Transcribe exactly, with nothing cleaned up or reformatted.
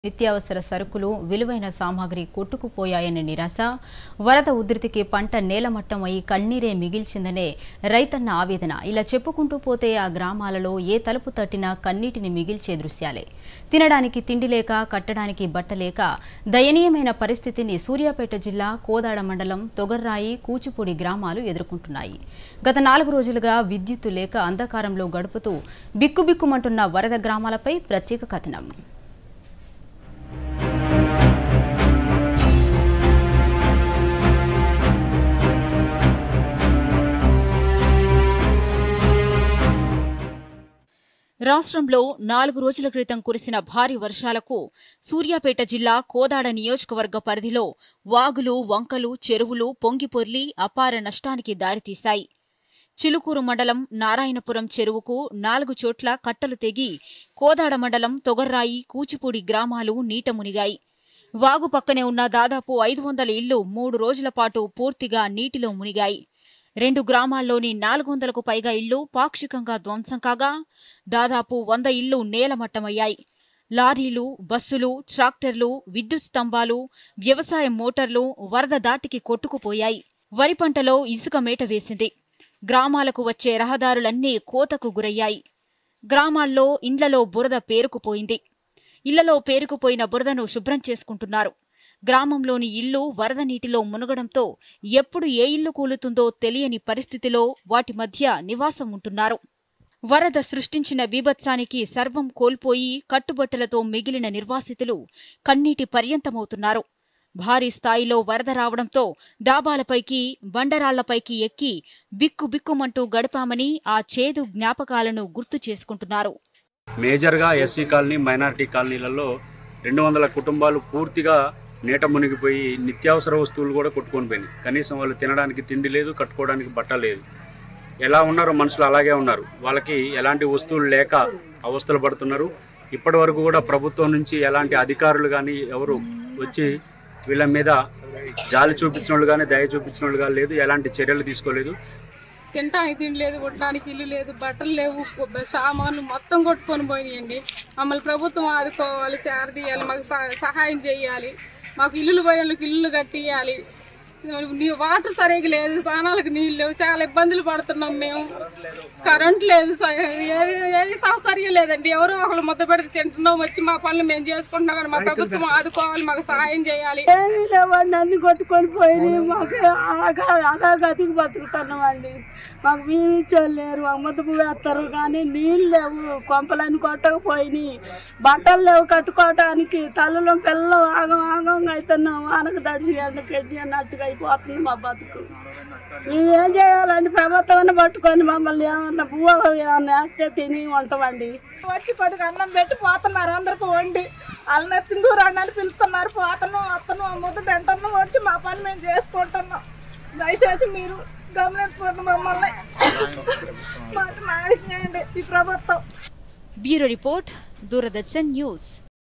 నిత్యావసర సరుకులు విలువైన సామాగ్రి కొట్టుకుపోయాయనే నిరాశ వరద ఉధృతికి పంట నేలమట్టం అయి కన్నీరే మిగిల్చిందనే రైతన్న ఆవేదన. ఇలా చెప్పుకుంటూ పోతే ఆ గ్రామాలలో ఏ తలుపు తట్టినా కన్నీటిని మిగిల్చే దృశ్యాలే. తినడానికి తిండి లేక, కట్టడానికి బట్ట లేక దయనీయమైన పరిస్థితిని సూర్యాపేట జిల్లా కోదాడ మండలం తొగర్రాయి, కూచిపూడి గ్రామాలు ఎదుర్కొంటున్నాయి. గత నాలుగు రోజులుగా విద్యుత్తు లేక అంధకారంలో గడుపుతూ బిక్కుబిక్కుమంటున్న వరద గ్రామాలపై ప్రత్యేక కథనం. రాష్ట్రంలో నాలుగు రోజుల క్రితం కురిసిన భారీ వర్షాలకు సూర్యాపేట జిల్లా కోదాడ నియోజకవర్గ పరిధిలో వాగులు, వంకలు, చెరువులు పొంగిపొర్లి అపార నష్టానికి దారితీశాయి. చిలుకూరు మండలం నారాయణపురం చెరువుకు నాలుగు చోట్ల కట్టలు తెగి కోదాడ మండలం తొగర్రాయి, కూచిపూడి గ్రామాలు నీట మునిగాయి. వాగు పక్కనే ఉన్న దాదాపు ఐదు వందల ఇళ్లు మూడు రోజుల పాటు పూర్తిగా నీటిలో మునిగాయి. రెండు గ్రామాల్లోని నాలుగు వందలకు పైగా ఇళ్లు పాక్షికంగా ధ్వంసం కాగా దాదాపు వంద ఇళ్లు నేలమట్టమయ్యాయి. లారీలు, బస్సులు, ట్రాక్టర్లు, విద్యుత్ స్తంభాలు, వ్యవసాయ మోటార్లు వరద దాటికి కొట్టుకుపోయాయి. వరి పంటలో ఇసుక మేట వేసింది. గ్రామాలకు వచ్చే రహదారులన్నీ కోతకు గురయ్యాయి. గ్రామాల్లో ఇండ్లలో బురద పేరుకుపోయింది. ఇళ్లలో పేరుకుపోయిన బురదను శుభ్రం చేసుకుంటున్నారు. గ్రామంలోని ఇల్లు వరద నీటిలో మునగడంతో ఎప్పుడు ఏ ఇల్లు కూలుతుందో తెలియని పరిస్థితిలో వాటి మధ్య నివాసం ఉంటున్నారు. వరద సృష్టించిన బీభత్సానికి సర్వం కోల్పోయి కట్టుబట్టలతో మిగిలిన నిర్వాసితులు కన్నీటి పర్యంతమవుతున్నారు. భారీ స్థాయిలో వరద రావడంతో డాబాలపైకి, బండరాళ్లపైకి ఎక్కి బిక్కు బిక్కుమంటూ గడిపామని ఆ చేదు జ్ఞాపకాలను గుర్తు చేసుకుంటున్నారు. మేజర్గా ఎస్సీ కాలనీ, మైనారిటీ కాలనీలలో రెండు వందల కుటుంబాలు పూర్తిగా నీట మునిగిపోయి నిత్యావసర వస్తువులు కూడా కొట్టుకొని పోయినాయి. కనీసం వాళ్ళు తినడానికి తిండి లేదు, కట్టుకోవడానికి బట్ట లేదు. ఎలా ఉన్నారో మనుషులు అలాగే ఉన్నారు. వాళ్ళకి ఎలాంటి వస్తువులు లేక అవస్థలు పడుతున్నారు. ఇప్పటి వరకు కూడా ప్రభుత్వం నుంచి ఎలాంటి అధికారులు కానీ ఎవరు వచ్చి వీళ్ళ మీద జాలి చూపించిన వాళ్ళు కానీ, దయ చూపించిన వాళ్ళు కానీ లేదు. ఎలాంటి చర్యలు తీసుకోలేదు. తినడానికి తిండి లేదు, ఉండడానికి ఇల్లు లేదు, బట్టలు లేవు, సామాన్లు మొత్తం కొట్టుకొని పోయినాయండి. మమ్మల్ని ప్రభుత్వం ఆదుకోవాలి, చేరదీయాలి, మాకు సహాయం చేయాలి. మాకు ఇల్లులు పోయిన వాళ్ళకి ఇల్లులు కట్టియాలి. వాటర్ సరిగ్గా లేదు, స్నానాలకు నీళ్ళు లేవు, చాలా ఇబ్బందులు పడుతున్నాం మేము. కరెంట్ లేదు, ఏది ఏది సౌకర్యం లేదండి. ఎవరో ఒకళ్ళు ముద్ద పెడితే తింటున్నాం, వచ్చి మా పనులు మేము చేసుకుంటున్నాం. కానీ మా ప్రభుత్వం ఆదుకోవాలి, మాకు సహాయం చేయాలి. ఏమీ లేవండి, అన్ని కొట్టుకొని పోయి మాకు అలా గతికి బతుకుతున్నాం అండి. మాకు మేము ఇచ్చేవాళ్ళు లేరు, మాకు ముద్ద వేస్తారు కానీ నీళ్ళు లేవు, కొంపలన్నీ కొట్టకపోయినాయి, బట్టలు లేవు కట్టుకోవటానికి. తల్లలో పిల్లలు ఆగం ఆగంగా అవుతున్నాం. ఆనకు దడిచి గడ్డి అన్నట్టుగా అయిపోతుంది మా బతుకు. మేమేం చేయాలండి? ప్రభుత్వాన్ని పట్టుకొని మమ్మల్ని ఏమన్నా పువ్వు ఏమన్నా వేస్తే తిని ఉంటామండి. వచ్చి కొద్దిగా అన్నం పెట్టి పోతున్నారు, అందరికి వండి వాళ్ళని తిందూరు అన్నని పిలుస్తున్నారు. పోతున్నాం, వస్తున్నాం, ముద్ద తింటున్నాం, వచ్చి మా పని మేము చేసుకుంటున్నాం. దయచేసి మీరు గమనించండి మమ్మల్ని, మాకు న్యాయం చేయండి ఈ ప్రభుత్వం. Bureau report, Doordarshan news.